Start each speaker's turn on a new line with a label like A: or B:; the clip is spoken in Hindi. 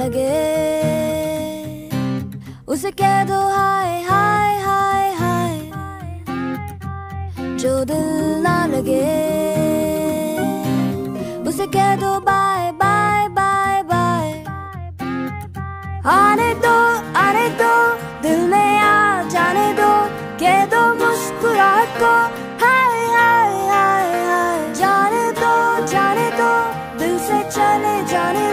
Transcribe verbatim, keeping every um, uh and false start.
A: लगे उसे कह दो हाय हाय हाय हाय। जो दिल ना लगे उसे कह दो बाय बाय बाय बाय। आने दो आने दो दिल में आ जाने दो, कह दो मुस्कुराहट को हाय हाय हाय हाय। जाने दो जाने दो दिल से चले जाने